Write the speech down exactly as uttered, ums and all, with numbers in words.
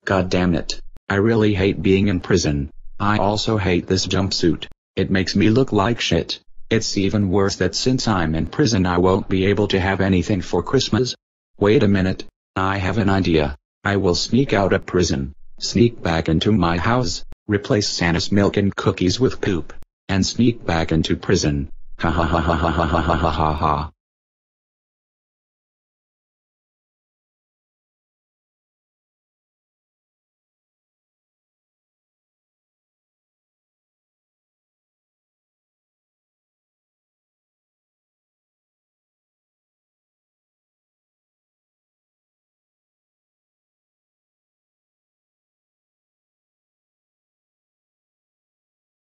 God damn it. I really hate being in prison. I also hate this jumpsuit. It makes me look like shit. It's even worse that since I'm in prison I won't be able to have anything for Christmas. Wait a minute. I have an idea. I will sneak out of prison, sneak back into my house, replace Santa's milk and cookies with poop, and sneak back into prison. Ha ha ha ha ha ha ha ha ha ha.